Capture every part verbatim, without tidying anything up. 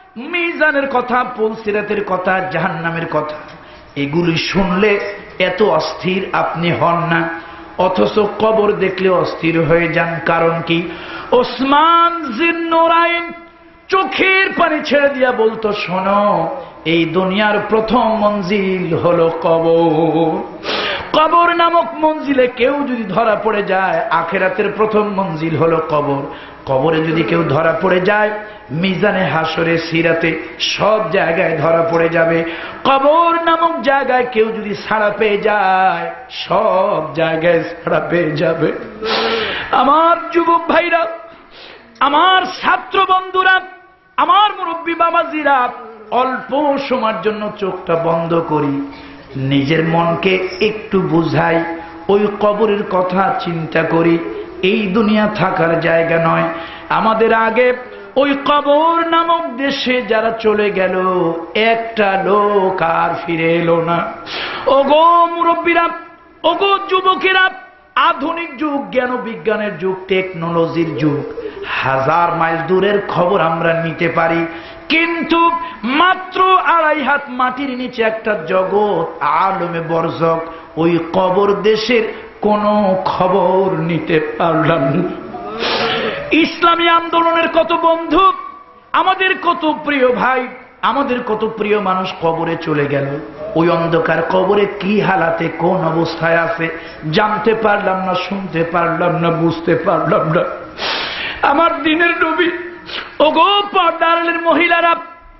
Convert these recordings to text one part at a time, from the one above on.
মিজানের কথা, পুলসিরাতের কথা, জাহান্নামের কথা, এগুলি শুনলে এত অস্থির আপনি হন না, অথচ কবর দেখলে অস্থির হয়ে যান। কারণ কি? ওসমান জিন্নুরাইন চোখের পানি ছেড়ে দিয়া বলতো, শোনো, এই দুনিয়ার প্রথম মঞ্জিল হলো কবর। কবর নামক মঞ্জিলে কেউ যদি ধরা পড়ে যায়, আখিরাতের প্রথম মঞ্জিল হলো কবর। কবরে যদি কেউ ধরা পড়ে যায়, মিজানে, হাসরে, সিরাতে সব জায়গায় ধরা পড়ে যাবে। কবর নামক জায়গায় কেউ যদি ছাড়া পেয়ে যায়, সব জায়গায় ছাড়া পেয়ে যাবে। আমার যুবক ভাইরা, আমার ছাত্র বন্ধুরা, আমার মুরব্বী বাবাজিরা, অল্প সময়ের জন্য চোখটা বন্ধ করি, নিজের মনকে একটু বুঝাই, ওই কবরের কথা চিন্তা করি। এই দুনিয়া থাকার জায়গা নয়। আমাদের আগে ওই কবর নামক দেশে যারা চলে গেল, একটা লোক আর ফিরে এলো না। ওগো মুরব্বীরা, ওগো যুবকেরা, আধুনিক যুগ, জ্ঞান বিজ্ঞানের যুগ, টেকনোলজির যুগ, হাজার মাইল দূরের খবর আমরা নিতে পারি, কিন্তু মাত্র আড়াই হাত মাটির নিচে একটা জগৎ আলমে বরজক, ওই কবর দেশের কোনো খবর নিতে পারলাম না। ইসলামী আন্দোলনের কত বন্ধু, আমাদের কত প্রিয় ভাই, আমাদের কত প্রিয় মানুষ কবরে চলে গেল। ওই অন্ধকার কবরে কি হালাতে, কোন অবস্থায় আছে জানতে পারলাম না, শুনতে পারলাম না, বুঝতে পারলাম না। আমার দিনের নবী, ওগো পর্দারের মহিলারা,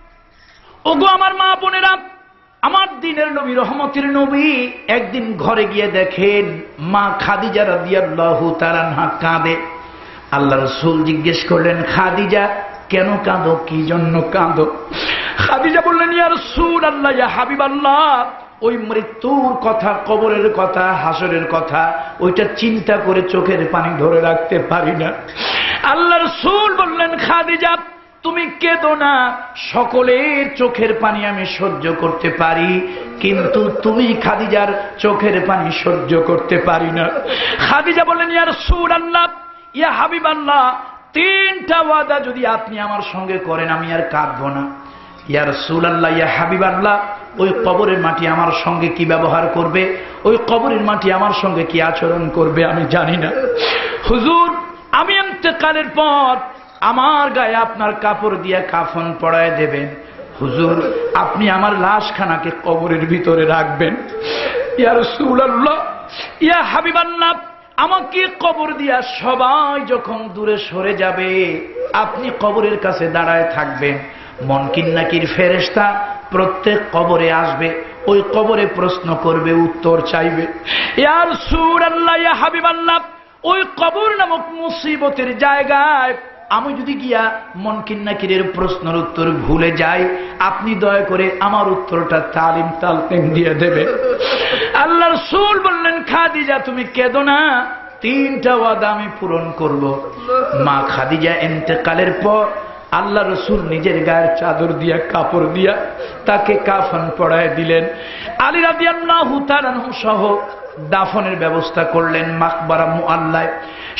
ওগো আমার মা বোনেরা, আমার দিনের নবী, রহমতের নবী একদিন ঘরে গিয়ে দেখেন মা খাদিজা রাদিয়াল্লাহু তাআলা আনহা কাঁদে। আল্লাহ রাসূল জিজ্ঞেস করলেন, খাদিজা কেন কাঁদো, কি জন্য কাঁদো? খাদিজা বললেন, ইয়া রাসূলুল্লাহ, ইয়া হাবিবাল্লাহ, ওই মৃত্যুর কথা, কবরের কথা, হাসরের কথা, ওইটা চিন্তা করে চোখের পানি ধরে রাখতে পারি না। আল্লাহ রাসূল বললেন, খাদিজা তুমি কেঁদো না, সকলের চোখের পানি আমি সহ্য করতে পারি, কিন্তু তুমি খাদিজার চোখের পানি সহ্য করতে পারি না। খাদিজা বললেন, ইয়া রাসূলুল্লাহ, ইয়া হাবিবাল্লাহ, তিনটা ওয়াদা যদি আপনি আমার সঙ্গে করেন আমি আর কাঁদবো না। ইয়া রাসূলুল্লাহ, ইয়া হাবিবাল্লাহ, ওই কবরের মাটি আমার সঙ্গে কি ব্যবহার করবে, ওই কবরের মাটি আমার সঙ্গে কি আচরণ করবে আমি জানি না। হুজুর, আমি ইন্তেকালের পর আমার গায়ে আপনার কাপড় দিয়ে কাফন পরায় দেবেন। হুজুর, আপনি আমার লাশখানাকে কবরের ভিতরে রাখবেন। ইয়া রাসূলুল্লাহ, ইয়া হাবিবাল্লাহ, আমাকে কবর দিয়া সবাই যখন দূরে সরে যাবে, আপনি কবরের কাছে দাঁড়ায় থাকবেন। মুনকির নাকির ফেরেশতা প্রত্যেক কবরে আসবে, ওই কবরে প্রশ্ন করবে, উত্তর চাইবে। ইয়া রাসূলুল্লাহ, ইয়া হাবিবাল্লাহ, ওই কবর নামক মুসিবতের জায়গায় আমি যদি গিয়া মুনকির নাকিরের প্রশ্নের উত্তর ভুলে যাই, আপনি দয়া করে আমার উত্তরটা তালিম তালকিন দিয়ে দেবে। আল্লাহ রাসূল বললেন, খাদিজা তুমি কেঁদো না, তিনটা ওয়াদা আমি পূরণ করব। মা খাদিজা ইন্তেকালের পর আল্লাহ রাসূল নিজের গায়ের চাদর দিয়া, কাপড় দিয়া তাকে কাফন পরায় দিলেন। আলী রাদিয়াল্লাহু তাআলা সহ দাফনের ব্যবস্থা করলেন মাকবারা মুআল্লায়।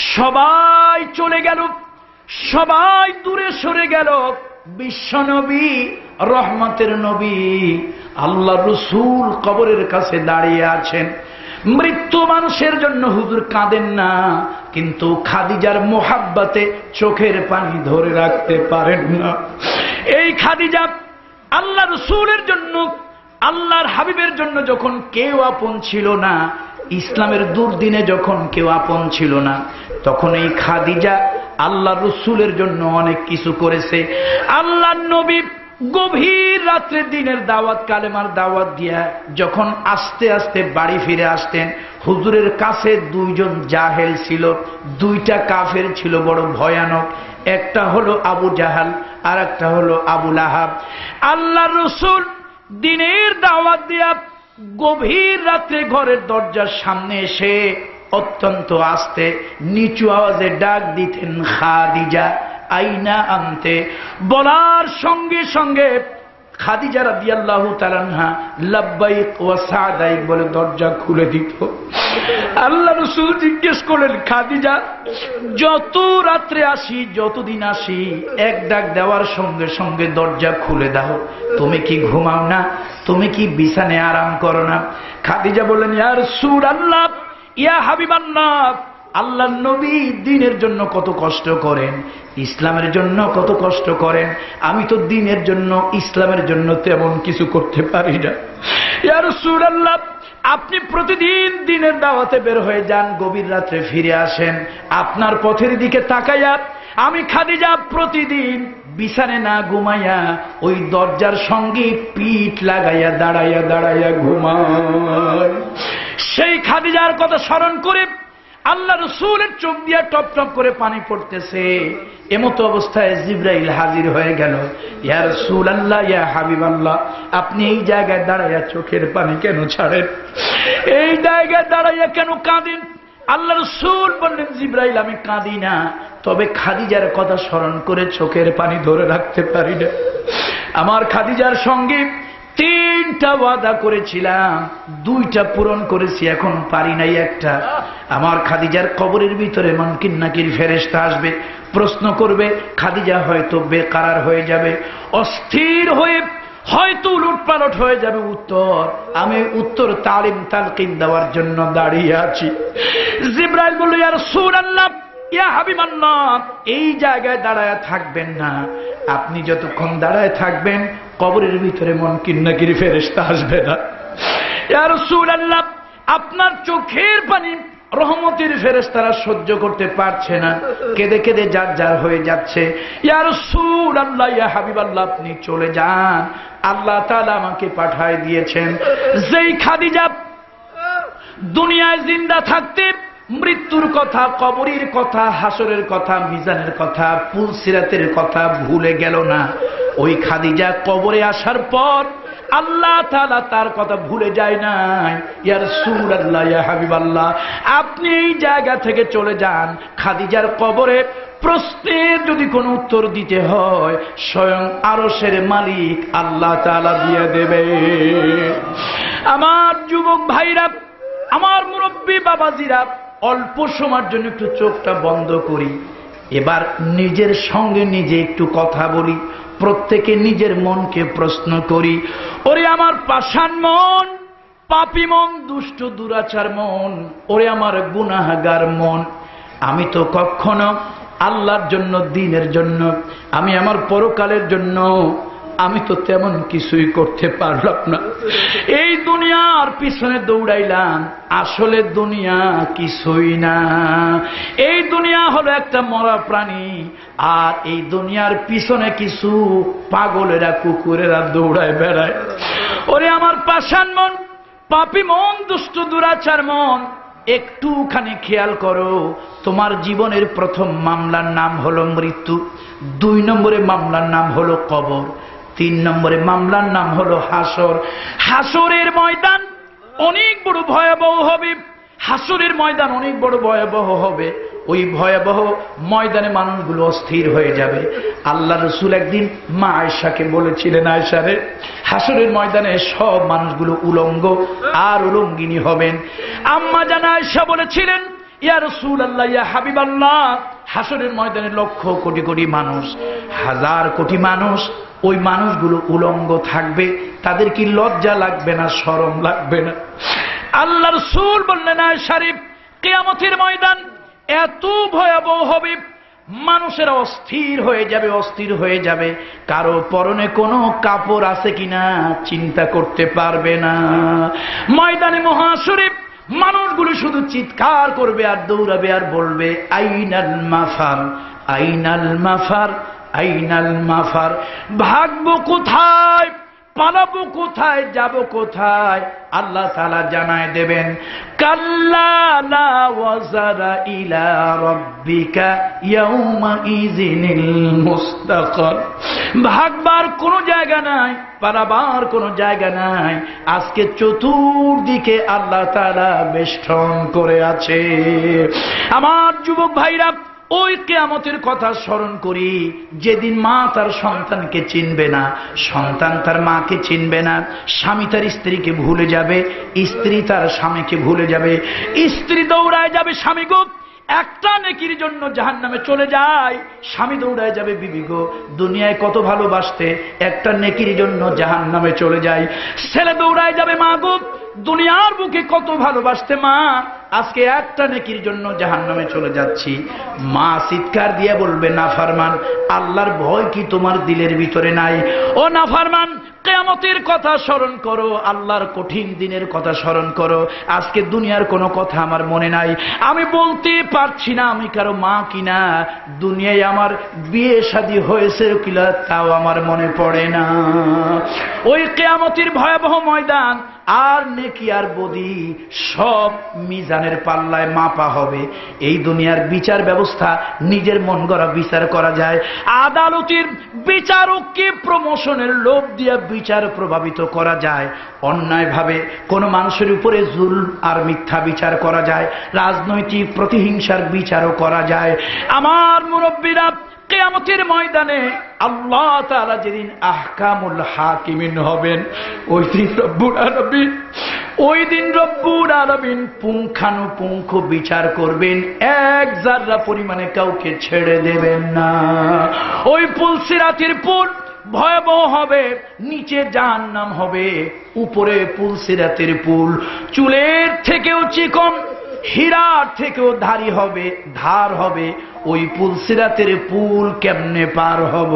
সবাই চলে গেল, সবাই দূরে সরে গেল। বিশ্বনবী, রহমতের নবী, আল্লাহ রাসূল কবরের কাছে দাঁড়িয়ে আছেন। মৃত্যু মানুষের জন্য হুজুর কাঁদেন না, কিন্তু খাদিজার মোহাব্বতে চোখের পানি ধরে রাখতে পারেন না। এই খাদিজা আল্লাহ রাসূলের জন্য, আল্লাহর হাবিবের জন্য যখন কেউ আপন ছিল না, ইসলামের দুর্দিনে যখন কেউ আপন ছিল না, তখন এই খাদিজা আল্লাহ রাসূলের জন্য অনেক কিছু করেছে। আল্লাহ নবী গভীর রাত্রে দিনের দাওয়াত, কালেমার দাওয়াত দিয়া যখন আস্তে আস্তে বাড়ি ফিরে আসতেন, হুজুরের কাছে দুইজন জাহেল ছিল, দুইটা কাফের ছিল বড় ভয়ানক। একটা হলো আবু জাহাল, আর একটা হলো আবু লাহাব। আল্লাহ রাসূল দিনের দাওয়াত দিয়া গভীর রাত্রে ঘরের দরজার সামনে এসে অত্যন্ত আস্তে নিচু আওয়াজে ডাক দিতেন, খাদিজা আইনা আনতে। বলার সঙ্গে সঙ্গে খাদিজা রাদিয়াল্লাহু তাআলা আনহা লাব্বাইক ওয়া সাদাইক বলে দরজা খুলে দিত। আল্লাহ রাসূল জিজ্ঞেস করলেন, খাদিজা যত রাত্রে আসি, যতদিন আসি, এক ডাক দেওয়ার সঙ্গে সঙ্গে দরজা খুলে দাও, তুমি কি ঘুমাও না? তুমি কি বিছানায় আরাম করো না? খাদিজা বললেন, ইয়া রাসূলুল্লাহ, ইয়া হাবিবাল্লাহ, আল্লাহর নবী দ্বীনের জন্য কত কষ্ট করেন, ইসলামের জন্য কত কষ্ট করেন, আমি তো দ্বীনের জন্য, ইসলামের জন্য তেমন কিছু করতে পারি না। ইয়া রাসূলুল্লাহ, আপনি প্রতিদিন দ্বীনের দাওয়াতে বের হয়ে যান, গভীর রাত্রে ফিরে আসেন, আপনার পথের দিকে তাকাইয়া আমি খাদিজা প্রতিদিন বিছানে না ঘুমাইয়া ওই দরজার সঙ্গে পিঠ লাগাইয়া দাঁড়াইয়া দাঁড়াইয়া ঘুমাই। সেই খাদিজার কথা স্মরণ করে আল্লাহ রাসূলের চোখ দিয়া টপ টপ করে পানি পড়তেছে। এমতো অবস্থায় জিবরাইল হাজির হয়ে গেল। ইয়া রাসূলুল্লাহ, ইয়া হাবিবাল্লাহ, আপনি এই জায়গায় দাঁড়াইয়া চোখের পানি কেন ছাড়েন? এই জায়গায় দাঁড়াইয়া কেন কাঁদেন? আল্লাহ রাসূল বললেন, জিবরাইল, আমি কাঁদি না, তবে খাদিজার কথা স্মরণ করে চোখের পানি ধরে রাখতে পারি না। আমার খাদিজার সঙ্গে তিনটা ওয়াদা করেছিলাম, দুইটা পূরণ করেছি, এখন পারি নাই একটা। আমার খাদিজার কবরের ভিতরে মুনকির নাকির ফেরেশতা আসবে, প্রশ্ন করবে, খাদিজা হয়তো বেকারার হয়ে যাবে, অস্থির হয়ে হয়তো উলটপালট হয়ে যাবে উত্তর, আমি উত্তর তালিম তালকিন দেওয়ার জন্য দাঁড়িয়ে আছি। জিবরাইল বলল, ইয়া রাসূলুল্লাহ, ইয়া হাবিবাল্লাহ, এই জায়গায় দাঁড়ায় থাকবেন না, আপনি যতক্ষণ দাঁড়ায় থাকবেন কবরের ভিতরে মুনকির নাকির ফেরেশতা আসবে না। ইয়া রাসূলুল্লাহ, আপনার চোখের পানি রহমতের ফেরেশতারা সহ্য করতে পারছে না, কেঁদে কেঁদে যার যার হয়ে যাচ্ছে। ইয়া রাসূলুল্লাহ, ইয়া হাবিবাল্লাহ, আপনি চলে যান, আল্লাহ তাআলা আমাকে পাঠায় দিয়েছেন। যেই খাদিজা দুনিয়ায় জিন্দা থাকতে মৃত্যুর কথা, কবরের কথা, হাসরের কথা, মিজানের কথা, পুলসিরাতের কথা ভুলে গেল না, ওই খাদিজা কবরে আসার পর আল্লাহ তাআলা তার কথা ভুলে যায় নাই। ইয়া রাসূলুল্লাহ, ইয়া হাবিবাল্লাহ, আপনি এই জায়গা থেকে চলে যান, খাদিজার কবরে প্রশ্নের যদি কোনো উত্তর দিতে হয় স্বয়ং আরশের মালিক আল্লাহ তাআলা দিয়ে দেবে। আমার যুবক ভাইরা, আমার মুরব্বী বাবাজিরা, অল্প সময়ের জন্য একটু চোখটা বন্ধ করি, এবার নিজের সঙ্গে নিজে একটু কথা বলি, প্রত্যেকে নিজের মনকে প্রশ্ন করি, ওরে আমার পাষাণ মন, পাপী মন, দুষ্ট দুরাচার মন, ওরে আমার গুনাহগার মন, আমি তো কখনো আল্লাহর জন্য, দ্বীনের জন্য, আমি আমার পরকালের জন্য আমি তো তেমন কিছুই করতে পারলাম না। এই দুনিয়ার পিছনে দৌড়াইলাম, আসলে দুনিয়া কিছুই না। এই দুনিয়া হলো একটা মরা প্রাণী, আর এই দুনিয়ার পিছনে কিছু পাগলেরা, কুকুরেরা দৌড়ায় বেড়ায়। ওরে আমার পাষাণ মন, পাপী মন, দুষ্ট দুরাচার মন, একটুখানি খেয়াল করো, তোমার জীবনের প্রথম মামলার নাম হলো মৃত্যু, দুই নম্বরে মামলার নাম হলো কবর, তিন নম্বরে মামলার নাম হলো হাসর। হাসরের ময়দান অনেক বড় ভয়াবহ হবে, হাসরের ময়দান অনেক বড় ভয়াবহ হবে। ওই ভয়াবহ ময়দানে মানুষগুলো অস্থির হয়ে যাবে। আল্লাহ রাসূল একদিন মা আয়েশাকে বলেছিলেন, আয়েশা রে, হাসরের ময়দানে সব মানুষগুলো উলঙ্গ আর উলঙ্গিনী হবেন। আম্মা জান আয়েশা বলেছিলেন, ইয়া রাসূলুল্লাহ, ইয়া হাবিবাল্লাহ, হাসরের ময়দানে লক্ষ কোটি কোটি মানুষ, হাজার কোটি মানুষ, ওই মানুষগুলো উলঙ্গ থাকবে, তাদের কি লজ্জা লাগবে না, শরম লাগবে না? আল্লাহ রাসূল বললেন, আয়েশা রে, কিয়ামতের ময়দান এত ভয়াবহ হবে, মানুষেরা অস্থির হয়ে যাবে, অস্থির হয়ে যাবে, কারো পরনে কোনো কাপড় আছে কিনা চিন্তা করতে পারবে না। ময়দানে মহাশরে মানুষগুলো শুধু চিৎকার করবে আর দৌড়াবে আর বলবে, আইনাল মাফার, আইনাল মাফার, আইনাল মাফার, ভাগবো কোথায়, পালাবো কোথায়, যাব কোথায়? আল্লাহ তাআলা জানায় দেবেন, কাল্লা লা ওয়াজারা ইলা রাব্বিকা ইয়াউমা ইযিনিল মুস্তাকার, ভাগবার কোনো জায়গা নাই, পালাবার কোনো জায়গা নাই, আজকে চতুর্দিকে আল্লাহ তাআলা বেষ্টন করে আছে। আমার যুবক ভাইরা, ওই কিয়ামতের কথা স্মরণ করি, যেদিন মা তার সন্তানকে চিনবে না, সন্তান তার মাকে চিনবে না, স্বামী তার স্ত্রীকে ভুলে যাবে, স্ত্রী তার স্বামীকে ভুলে যাবে, স্ত্রী দৌড়ায় যাবে স্বামী গো একটা নেকির জন্য জাহান্নামে চলে যায়, স্বামী দৌড়ায় যাবে বিবি গো দুনিয়ায় কত ভালোবাসতে, একটা নেকির জন্য জাহান্নামে চলে যায়, ছেলে দৌড়ায় যাবে মা গো দুনিয়ার বুকে কত ভালোবাসতে মা, আজকে একটা নেকির জন্য জাহান্নামে চলে যাচ্ছি। মা চিৎকার দিয়ে বলবে নাফরমান, আল্লাহর ভয় কি তোমার দিলের ভিতরে নাই? ও নাফরমান, কিয়ামতের কথা স্মরণ করো, আল্লাহর কঠিন দিনের কথা স্মরণ করো। আজকে দুনিয়ার কোনো কথা আমার মনে নাই, আমি বলতে পারছি না আমি কারো মা কিনা, দুনিয়ায় আমার বিয়ে শাদী হয়েছে কিনা তাও আমার মনে পড়ে না। ওই কিয়ামতের ভয়াবহ ময়দান, আর নেকি আর বদি সব মিজানের পাল্লায় মাপা হবে। এই দুনিয়ার বিচার ব্যবস্থা নিজের মন গড়া বিচার করা যায়, আদালতের বিচারককে প্রমোশনের লোভ দিয়ে বিচার প্রভাবিত করা যায়, অন্যায়ভাবে কোন মানুষের উপরে জুলম আর মিথ্যা বিচার করা যায়, রাজনৈতিক প্রতিহিংসার বিচারও করা যায়। আমার মুরব্বীরা, কিয়ামতের ময়দানে আল্লাহ তাআলা যেদিন আহকামুল হাকিমিন হবেন, ওই দিন রব্বুল আলামিন ওই দিন রব্বুল আলামিন পুঙ্খানুপুঙ্খ বিচার করবেন, এক জাররা পরিমাণে কাউকে ছেড়ে দেবেন না। ওই পুল সিরাতের পুল ভয়াবহ হবে, নিচে জাহান্নাম হবে, উপরে পুল সিরাতের পুল চুলের থেকেও চিকন, হীরার থেকেও ধারি হবে, ধার হবে। ওই পুল সিরাতের পুল কেমনে পার হব?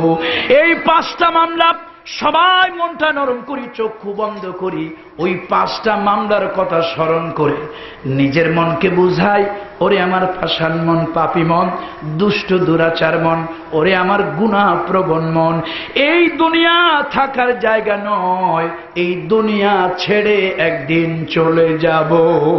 এই পাঁচটা মামলা, সবাই মনটা নরম করি, চক্ষু বন্ধ করি, ওই পাঁচটা মামলার কথা স্মরণ করে নিজের মনকে বুঝাই, ওরে আমার পাষাণ মন, পাপী মন, দুষ্ট দুরাচার মন, ওরে আমার গুনাহ প্রবণ মন, এই দুনিয়া থাকার জায়গা নয়, এই দুনিয়া ছেড়ে একদিন চলে যাব।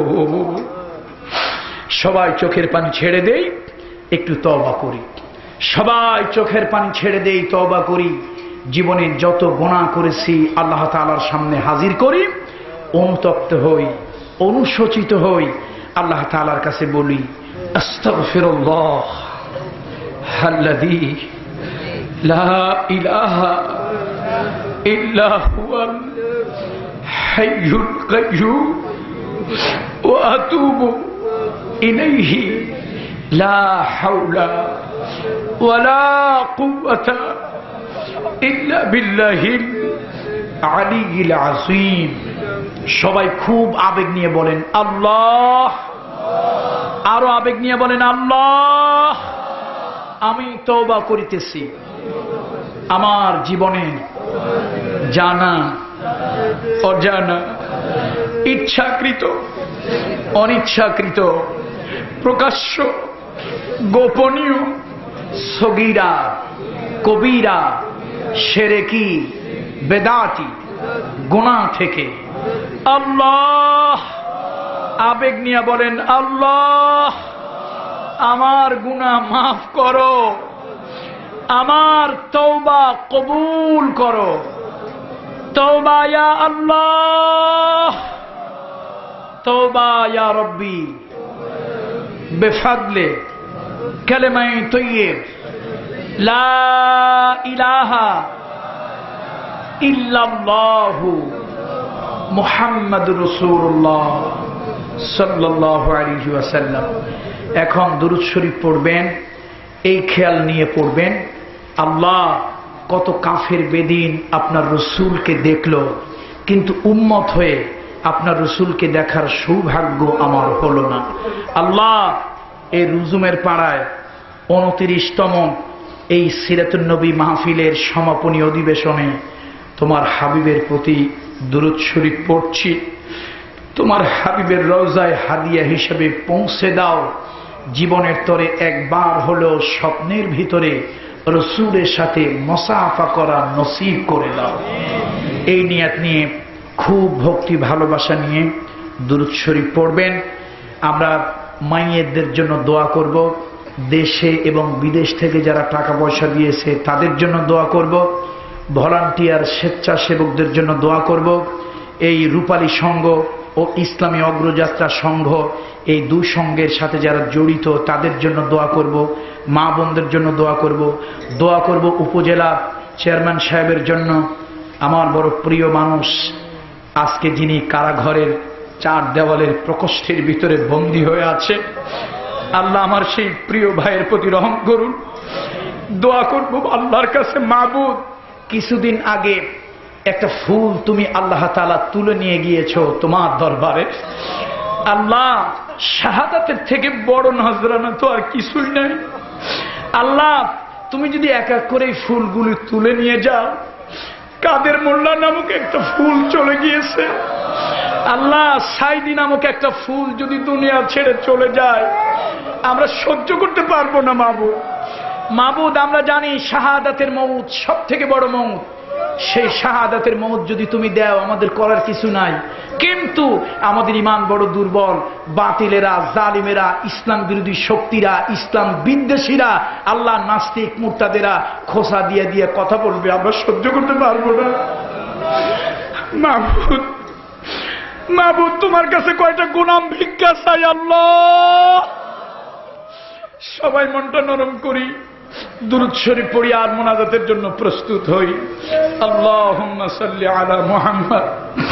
সবাই চোখের পানি ছেড়ে দেই, একটু তওবা করি। সবাই চোখের পানি ছেড়ে দেই, তওবা করি। জীবনে যত গুনাহ করেছি আল্লাহ তাআলার সামনে হাজির করি, অনুতপ্ত হই, অনুশোচিত হই, আল্লাহ তাআলার কাছে বলি আস্তাগফিরুল্লাহ আল্লাযী লা ইলাহা ইল্লা হুয়াল হাইয়ুল কাইয়্যুম ওয়া আতুবু ইলাইহি লা হাওলা ওয়ালা কুওয়াতা ইল্লা বিল্লাহিল আলিয়্যিল আযীম। সবাই খুব আবেগ নিয়ে বলেন আল্লাহ, আরো আবেগ নিয়ে বলেন আল্লাহ। আমি তওবা করিতেছি আমার জীবনে জানা অজানা, ইচ্ছাকৃত অনিচ্ছাকৃত, প্রকাশ্য গোপনীয়, সগীরা কবিরা, শিরকি বেদাতি গুনাহ থেকে আল্লাহ, আবেগ নিয়ে বলেন আল্লাহ আমার গুনাহ মাফ করো, আমার তওবা কবুল করো। তওবা ইয়া আল্লাহ, তওবা ইয়া রব্বি বিফাদলে কালেমায়ে তাইয়্যিব লা ইলাহা ইল্লাল্লাহু মুহাম্মাদুর রাসূলুল্লাহ সাল্লাল্লাহু আলাইহি ওয়াসাল্লাম। এখন দুরূদ শরীফ পড়বেন, এই খেয়াল নিয়ে পড়বেন, আল্লাহ কত কাফের বেদিন আপনার রসুলকে দেখল, কিন্তু উম্মত হয়ে আপনার রসুলকে দেখার সৌভাগ্য আমার হলো না। আল্লাহ এই রুজুমের পাড়ায় উনত্রিশতম এই সিরাতুন নবী মাহফিলের সমাপনী অধিবেশনে তোমার হাবিবের প্রতি দুরূদ শরীফ পড়ছি, তোমার হাবিবের রওজায় হাদিয়া হিসেবে পৌঁছে দাও। জীবনের তরে একবার হলেও স্বপ্নের ভিতরে রসুলের সাথে মুসাফা করা নসিব করে দাও। এই নিয়ত নিয়ে খুব ভক্তি ভালোবাসা নিয়ে দুরূদ শরীফ পড়বেন। আমরা মাইয়েদের জন্য দোয়া করব, দেশে এবং বিদেশ থেকে যারা টাকা পয়সা দিয়েছে তাদের জন্য দোয়া করব, ভলান্টিয়ার স্বেচ্ছাসেবকদের জন্য দোয়া করব। এই রূপালী সংঘ ও ইসলামী অগ্রযাত্রা সংঘ, এই দুই সংঘের সাথে যারা জড়িত তাদের জন্য দোয়া করব, মা বোনদের জন্য দোয়া করব, দোয়া করব উপজেলা চেয়ারম্যান সাহেবের জন্য, আমার বড় প্রিয় মানুষ, আজকে যিনি কারাঘরের চার দেওয়ালের প্রকোষ্ঠের ভিতরে বন্দী হয়ে আছে, আল্লাহ আমার সেই প্রিয় ভাইয়ের প্রতি রহম করুন। দোয়া করব আল্লাহর কাছে, মাবুদ কিছুদিন আগে একটা ফুল তুমি আল্লাহ তাআলা তুলে নিয়ে গিয়েছো তোমার দরবারে, আল্লাহ শাহাদাতের থেকে বড় নজরানা তো আর কিছুই নাই। আল্লাহ তুমি যদি এক এক করে ফুলগুলি তুলে নিয়ে যাও, কাদের মোল্লা নামক একটা ফুল চলে গিয়েছে, আল্লাহ সাইদি নামক একটা ফুল যদি দুনিয়া ছেড়ে চলে যায়, আমরা সহ্য করতে পারবো না মাবুদ। মাবুদ আমরা জানি শাহাদাতের মউত সব থেকে বড় মউত, সেই শাহাদাতের মউত যদি তুমি দাও আমাদের করার কিছু নাই, কিন্তু আমাদের ঈমান বড় দুর্বল, বাতিলেরা, জালিমেরা, ইসলাম বিরোধী শক্তিরা, ইসলাম বিদ্বেষীরা, আল্লাহ নাস্তিক মুরতাদেরা খোসা দিয়ে দিয়ে কথা বলবে, আমরা সহ্য করতে পারবো না। মাবুদ মাবুদ তোমার কাছে কয়টা গোলাম ভিক্ষা চাই আল্লাহ। সবাই মনটা নরম করি, দুরূদ শরীফ পড়ি আর মুনাজাতের জন্য প্রস্তুত হই। আল্লাহুম্মা সাল্লি আলা মুহাম্মদ,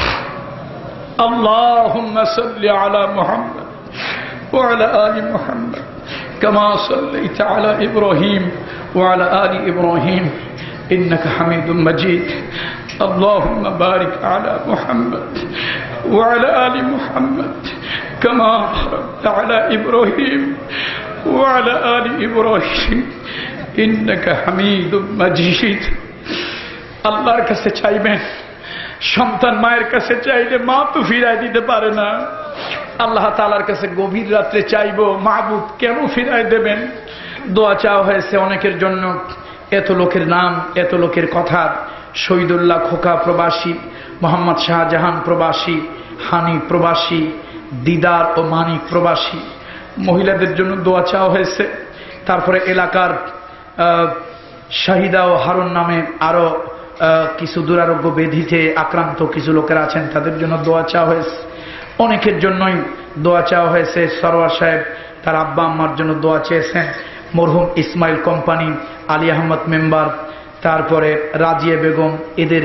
আল্লাহুম্মা সাল্লি আলা মুহাম্মদ ওয়া আলা আলি মুহাম্মদ কামা সাল্লাইতা আলা ইব্রাহিম ওয়া আলা আলি ইব্রাহিম ইন্নাকা হামিদুম মাজিদ। আল্লাহুম্মা বারিক আলা মুহাম্মদ ওয়া আলা আলি মুহাম্মদ কামা বারাকতা আলা ইব্রাহিম ওয়া আলা আলি ইব্রাহিম ইন্নাকা হামিদুম মাজিদ। আল্লাহর কাছে চাইবেন, সন্তান মায়ের কাছে চাইলে মা তো ফিরাই দিতে পারে না, আল্লাহ তাআলার কাছে গভীর রাত্রে চাইবো, মাবুদ কেন ফিরাই দেবেন। দোয়া চাওয়া হয়েছে অনেকের জন্য, এত লোকের নাম, এত লোকের কথা, শহীদুল্লাহ খোকা প্রবাসী, মোহাম্মদ শাহজাহান প্রবাসী, হানি প্রবাসী, দিদার ও মানিক প্রবাসী, মহিলাদের জন্য দোয়া চাওয়া হয়েছে। তারপরে এলাকার শাহিদা ও হারুন নামে আরো কিছু দুরারোগ্য ব্যাধিতে আক্রান্ত কিছু লোকেরা আছেন, তাদের জন্য দোয়া চাওয়া হয়েছে। অনেকের জন্যই দোয়া চাওয়া হয়েছে। সরওয়ার সাহেব তার আব্বা আম্মার জন্য দোয়া চেয়েছেন, মরহুম ইসমাইল কোম্পানি, আলী আহমদ মেম্বার, তারপরে রাজিয়া বেগম, এদের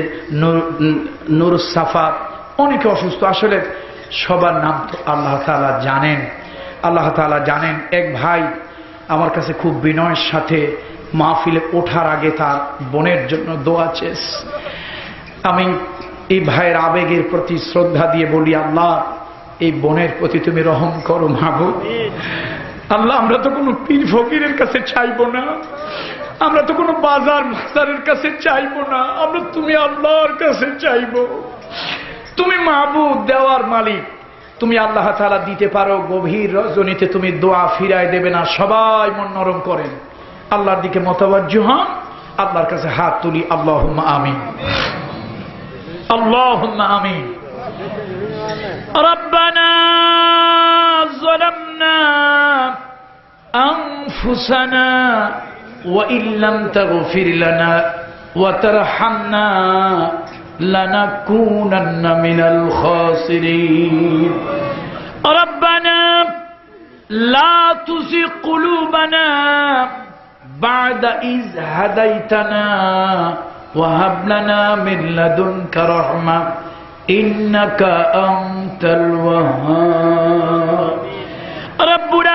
নুরুস সাফা, অনেকে অসুস্থ। আসলে সবার নাম তো আল্লাহ তাআলা জানেন, আল্লাহ তাআলা জানেন। এক ভাই আমার কাছে খুব বিনয়ের সাথে মাহফিলে ওঠার আগে তার বোনের জন্য দোয়া চেয়েছে। আমি এই ভাইয়ের আবেগের প্রতি শ্রদ্ধা দিয়ে বলি, আল্লাহ এই বোনের প্রতি তুমি রহম করো মাবুদ। আল্লাহ আমরা তো কোনো পীর ফকিরের কাছে চাইবো না, আমরা তো কোনো বাজার মাজারের কাছে চাইবো না, আমরা তুমি আল্লাহর কাছে চাইবো। তুমি মাবুদ, দেওয়ার মালিক, তুমি আল্লাহ তাআলা দিতে পারো। গভীর রজনীতে তুমি দোয়া ফিরায় দেবে না। সবাই মন নরম করেন, আল্লাহর দিকে মতাবাজ্জু হন, আল্লাহর কাছে হাত তুলি। আল্লাহুম্মা আমিন, আল্লাহুম্মা আমিন। রব্বানা যালামনা আনফুসানা ওয়া ইল্লাম তাগফির লানা ওয়া তারহামনা লানাকুনান্না মিনাল খাসিরিন। রব্বানা লা তুযিগ কুলুবানা বা'দা ইয হাদাইতানা ওয়া হাব লানা মিন লাদুনকা রাহমা ইন্নাকা আনতাল ওয়াহ্হাব। রব্বুল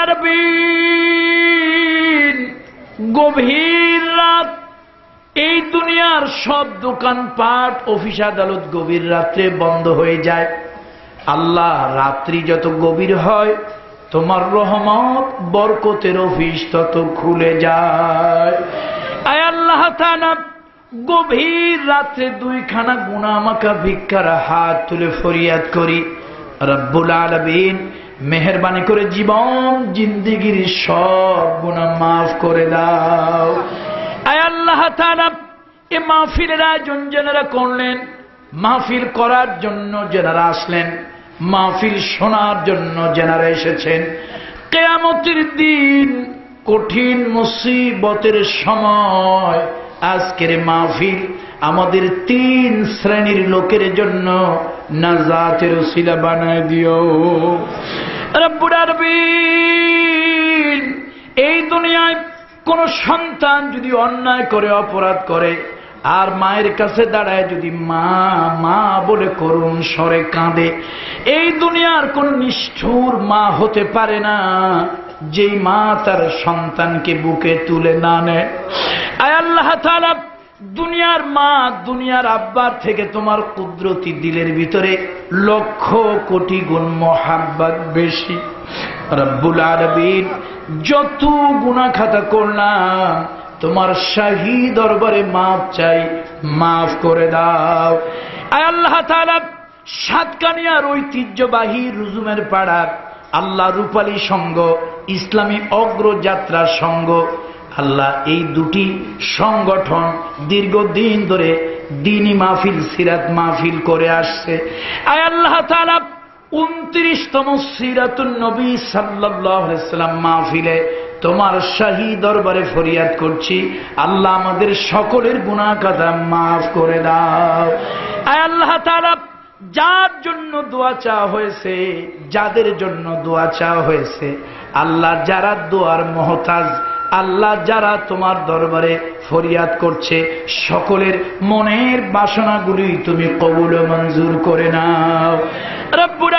আলামিন, গভীর রাত, এই দুনিয়ার সব দোকানপাট, অফিস আদালত গভীর রাত্রে বন্ধ হয়ে যায়। আল্লাহ রাত্রি যত গভীর হয় তোমার রহমত বরকতের অফিস তত খুলে যায়। আয় আল্লাহ তাআলা, গভীর রাত্রে দুইখানা গুনাহমাখা ভিক্ষার হাত তুলে ফরিয়াদ করি, রব্বুল আলামিন মেহেরবানি করে জীবন জিন্দেগির সব গুনাহ মাফ করে দাও। আয় আল্লাহ তাআলা, এ মাহফিলের আয়োজন যারা করলেন, মাহফিল করার জন্য যারা আসলেন, মাহফিল শোনার জন্য যারা এসেছেন, কিয়ামতের দিন কঠিন মুসিবতের সময় আজকের মাহফিল আমাদের তিন শ্রেণীর লোকের জন্য নাজাতের উসিলা বানায় দিও। রব্বুল আলামিন, এই দুনিয়ায় কোন সন্তান যদি অন্যায় করে, অপরাধ করে, আর মায়ের কাছে দাঁড়ায় যদি মা মা বলে করুণ স্বরে কাঁদে, এই দুনিয়ার কোন নিষ্ঠুর মা হতে পারে না যেই মা তার সন্তানকে বুকে তুলে না নেয়। আয় আল্লাহ তাআলা, দুনিয়ার মা, দুনিয়ার আব্বার থেকে তোমার কুদরতি দিলের ভিতরে লক্ষ কোটি গুণ মহাব্বত বেশি। রব্বুল আলামিন, যত গুনাহ খাতা করলাম তোমার শাহী দরবারে মাফ চাই, মাফ করে দাও। আয় আল্লাহ তাআলা, সাতকানিয়ার ঐতিহ্যবাহী রুজুমের পাড়ার আল্লাহ রূপালী সংঘ, ইসলামী অগ্রযাত্রা সংঘ, আল্লাহ এই দুটি সংগঠন দীর্ঘদিন ধরে দ্বীনি মাহফিল, সিরাত মাহফিল করে আসছে। আয় আল্লাহ তাআলা, উনত্রিশতম সিরাতুন নবী সাল্লাল্লাহু আলাইহি ওয়াসাল্লাম মাহফিলে তোমার শাহী দরবারে ফরিয়াদ করছি, আল্লাহ আমাদের সকলের গুনাহ খাতা মাফ করে দাও। আয় আল্লাহ তাআলা, যার জন্য দোয়া চাওয়া হয়েছে, যাদের জন্য দোয়া চাওয়া হয়েছে, আল্লাহ যারা দোয়ার মুহতাজ, আল্লাহ যারা তোমার দরবারে ফরিয়াদ করছে, সকলের মনের বাসনাগুলি তুমি কবুল ও মঞ্জুর করে নাও। রব্বুল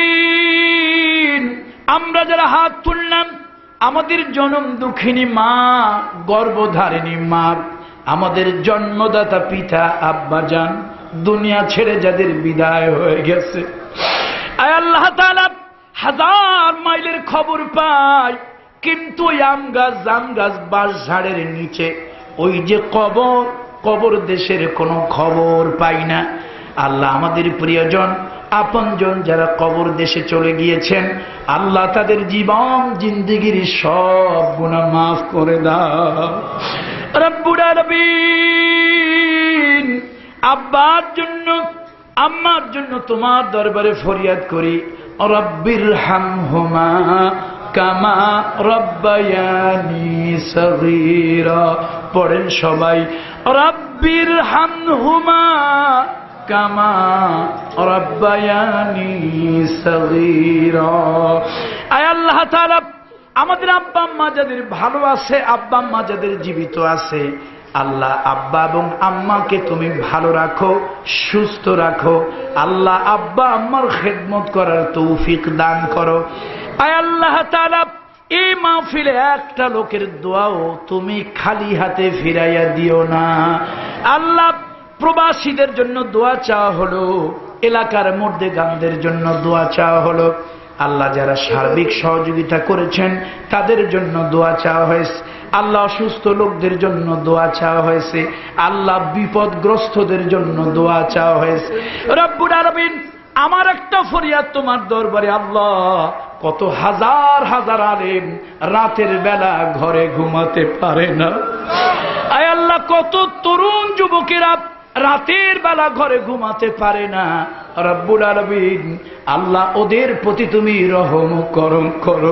আলামিন, আমরা যারা হাত তুললাম, আমাদের জনম দুঃখিনী মা, গর্ভধারিণী মা, আমাদের জন্মদাতা পিতা আব্বাজান দুনিয়া ছেড়ে যাদের বিদায় হয়ে গেছে, আয় আল্লাহ তাআলা, হাজার মাইলের খবর পাই, কিন্তু আম গাছ, জাম গাছ, বাঁশ ঝাড়ের নিচে ওই যে কবর, কবর দেশের কোনো খবর পাই না। আল্লাহ, আমাদের প্রিয়জন আপনজন যারা কবর দেশে চলে গিয়েছেন, আল্লাহ তাদের জীবন জিন্দেগির সব গুনাহ মাফ করে দাও। রব্বুল আলামিন, আব্বার জন্য, আম্মার জন্য তোমার দরবারে ফরিয়াদ করি, রব্বির হামহুমা কামা রব্বায়ানি সগীরা। পড়েন সবাই, রব্বির হামহুমা কামা রব্বায়ানি সগীরা। আয় আল্লাহ তাআলা, আমাদের আব্বা আম্মা যাদের ভালো আছে, আব্বা আম্মা যাদের জীবিত আছে, আল্লাহ আব্বা এবং আম্মাকে তুমি ভালো রাখো, সুস্থ রাখো। আল্লাহ আব্বা আম্মার খেদমত করার তৌফিক দান করো। আয় আল্লাহ তাআলা, এই মাহফিলে একটা লোকের দোয়াও তুমি খালি হাতে ফিরাইয়া দিও না। আল্লাহ, প্রবাসীদের জন্য দোয়া চাওয়া হলো, এলাকার মুর্দেগানদের জন্য দোয়া চাওয়া হলো, আল্লাহ যারা সার্বিক সহযোগিতা করেছেন তাদের জন্য দোয়া চাওয়া হয়েছে, আল্লাহ অসুস্থ লোকদের জন্য দোয়া চাওয়া হয়েছে, আল্লাহ বিপদগ্রস্তদের জন্য দোয়া চাওয়া হয়েছে। রব্বুল আলামিন, আমার একটা ফরিয়াদ তোমার দরবারে, আল্লাহ কত হাজার হাজার আলেম রাতের বেলা ঘরে ঘুমাতে পারে না। আয় আল্লাহ, কত তরুণ যুবকেরা রাতের বেলা ঘরে ঘুমাতে পারে না। রব্বুল আলামিন, আল্লাহ ওদের প্রতি তুমি রহম করম করো।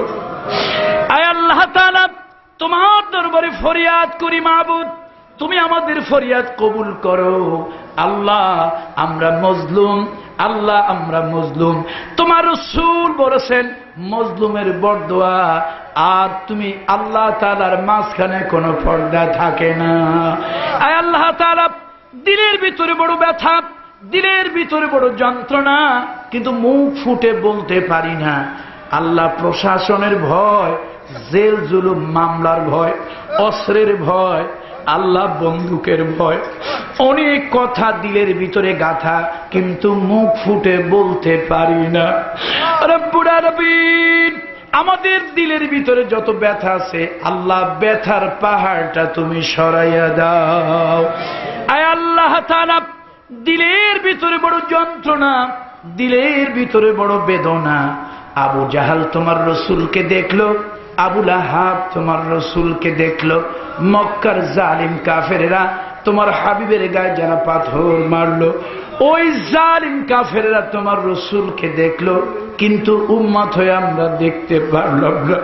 আয় আল্লাহ তাআলা, তোমার দরবারে ফরিয়াদ করি, মাবুদ তুমি আমাদের ফরিয়াদ কবুল করো। আল্লাহ, আমরা মজলুম, আল্লাহ আমরা মজলুম। তোমার রাসূল বলেছেন মজলুমের বরদোয়া, আর তুমি আল্লাহ তাআলার মাঝখানে কোনো পর্দা থাকে না। আয় আল্লাহ তাআলা, দিলের ভিতরে বড় ব্যথা, দিলের ভিতরে বড় যন্ত্রণা, কিন্তু মুখ ফুটে বলতে পারি না। আল্লাহ, প্রশাসনের ভয়, জেল জুলুম মামলার ভয়, অস্ত্রের ভয়, আল্লাহ বন্দুকের ভয়, অনেক কথা দিলের ভিতরে গাথা, কিন্তু মুখ ফুটে বলতে পারি না। রব্বুল আলামিন, আমাদের দিলের ভিতরে যত ব্যথা আছে, আল্লাহ ব্যথার পাহাড়টা তুমি সরাইয়া দাও। আয় আল্লাহ তাআলা, দিলের ভিতরে বড় যন্ত্রণা, দিলের ভিতরে বড় বেদনা। আবু জাহাল তোমার রসুলকে দেখলো, আবু লাহাব তোমার রসুলকে দেখলো, মক্কার জালিম কাফেরেরা তোমার হাবিবের গায়ে যারা পাথর মারলো, ওই জালিম কাফেরেরা তোমার রসুলকে দেখলো, কিন্তু উম্মত হয়ে আমরা দেখতে পারলাম না।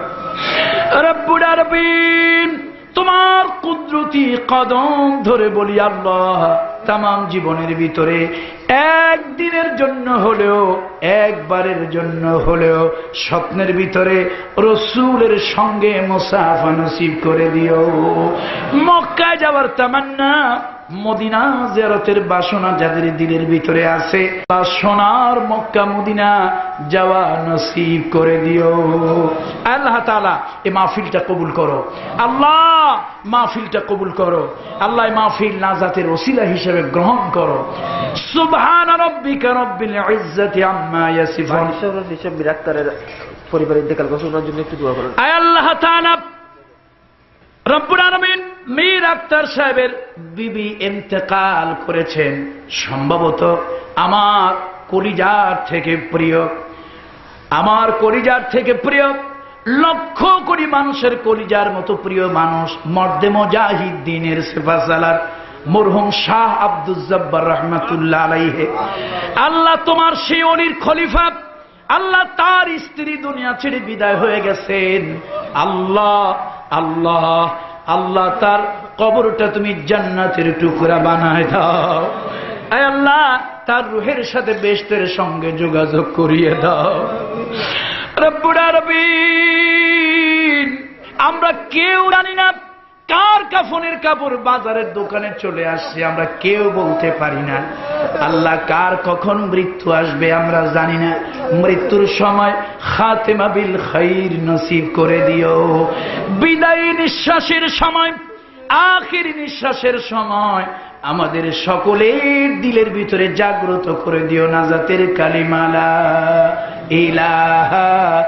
রব্বুল আলামিন, তোমার কুদরতি কদম ধরে বলি, আল্লাহ তামাম জীবনের ভিতরে একদিনের জন্য হলেও, একবারের জন্য হলেও স্বপ্নের ভিতরে রসূলের সঙ্গে মুসাফা নসিব করে দিও। মক্কায় যাওয়ার তামান্না, মদিনা জিয়ারতের বাসনা যাদের দিলের ভিতরে আছে, তা সোনার মক্কা মদিনা যাওয়া নসিব করে দিও। আল্লাহ তাআলা এই মাহফিলটা কবুল করো, আল্লাহ মাহফিলটা কবুল করো, আল্লাহ মাহফিল নাজাতের ওসিলা হিসেবে গ্রহণ করো। সুবহান রাব্বিকা রব্বিল ইজ্জাতি আম্মা ইয়াসিফুন। হিসাব বিরাক্তারের পরিবারের ইন্তেকাল ঘোষণার জন্য একটু দোয়া করুন। আয় আল্লাহ তাআলা রব্বুল আলামিন, মীর আক্তার সাহেবের বিবি ইন্তেকাল করেছেন, সম্ভবত আমার কলিজার থেকে প্রিয়, আমার কলিজার থেকে প্রিয়, লক্ষ কোটি মানুষের কলিজার মতো প্রিয় মানুষ, মর্দে মুজাহিদ দ্বীনের সেফাসালার মরহুম শাহ আব্দুল জব্বার রহমাতুল্লাহ আলাইহি। আল্লাহ তোমার সেই ওলির খলিফা, আল্লাহ তার স্ত্রী দুনিয়া ছেড়ে বিদায় হয়ে গেছেন, আল্লাহ আল্লাহ আল্লাহ তার কবরটা তুমি জান্নাতের টুকরা বানায় দাও। আয় আল্লাহ তার রূহের সাথে বেহেশতের সঙ্গে যোগাযোগ করিয়ে দাও। রব্বুল আলামিন, আমরা কেউ জানি না কার কাফনের কাপড় বাজারের দোকানে চলে আসছে, আমরা কেউ বলতে পারি না। আল্লাহ কার কখন মৃত্যু আসবে আমরা জানি না। মৃত্যুর সময় খাতেমা বিল খাইর নসিব করে দিও। বিদায় নিঃশ্বাসের সময়, আখির নিঃশ্বাসের সময় আমাদের সকলের দিলের ভিতরে জাগ্রত করে দিও নাজাতের কালিমা লা ইলাহা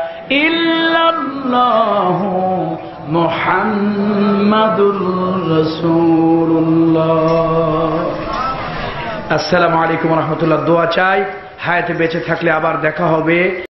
ইল্লাল্লাহু মুহাম্মাদুর রাসূলুল্লাহ। আসসালামু আলাইকুম ওয়া রাহমাতুল্লাহ। দোয়া চাই, হায়াতে বেঁচে থাকলে আবার দেখা হবে।